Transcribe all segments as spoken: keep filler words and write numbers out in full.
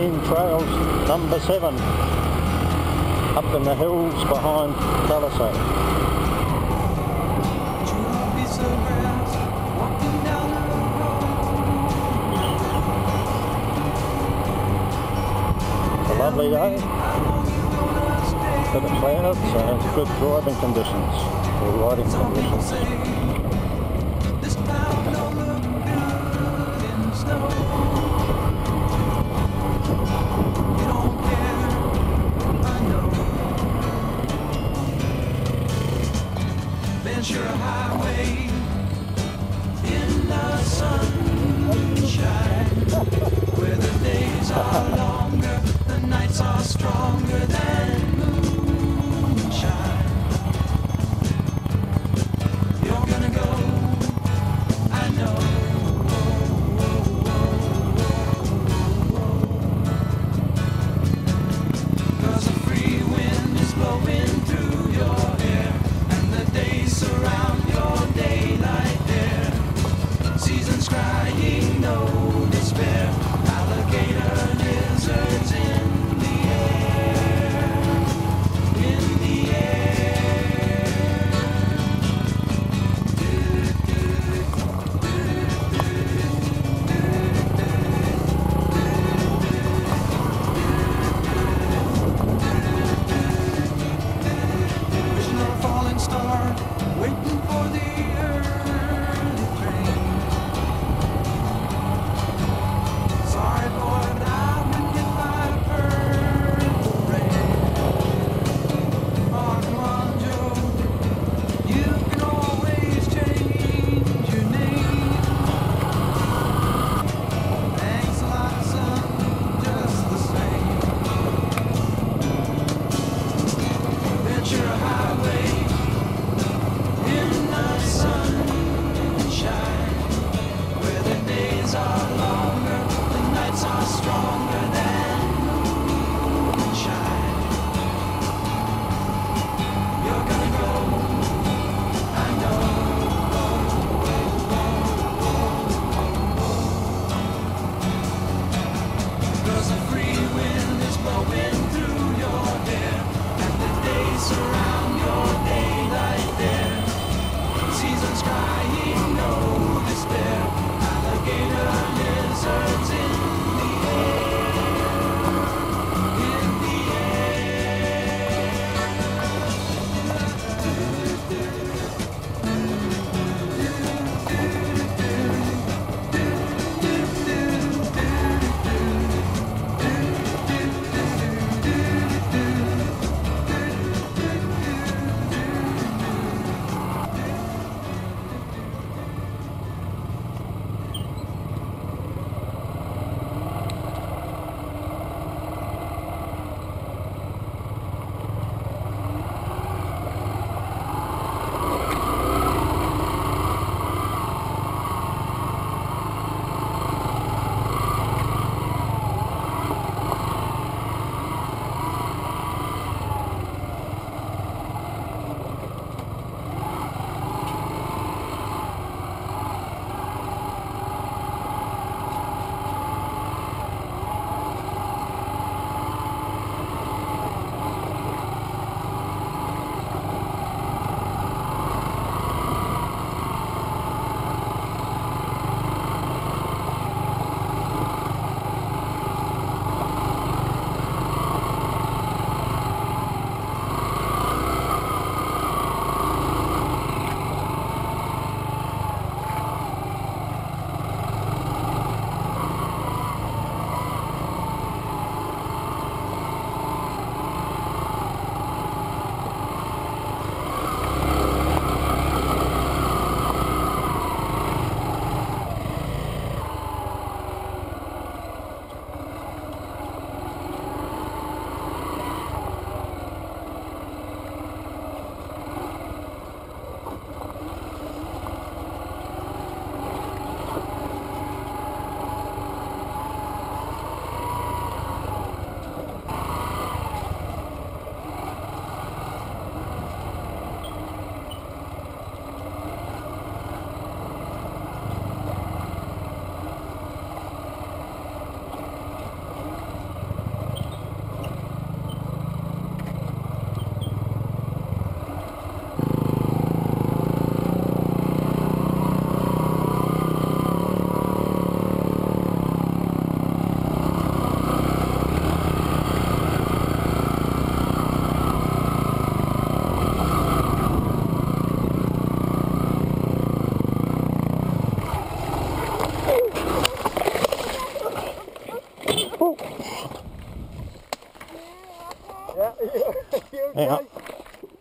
Main Trails number seven, up in the hills behind Talisay. It's a lovely day, bit of clouds, so it's good driving conditions, or riding conditions. Ventura Highway in the sunshine, where the days are longer, the nights are stronger than moonshine. You're gonna go, I know. Cause a free wind is blowing through your hair, and the days surround your daylight there. Seasons crying, no despair. Alligator lizards in the air.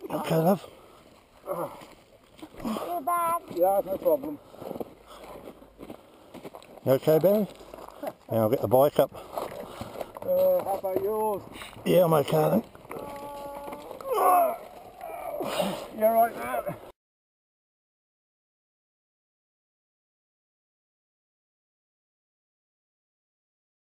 Okay, love. You're back. Yeah, no problem. You okay, Barry? Now I'll get the bike up. Uh, how about yours? Yeah, I'm okay, then. You're right there.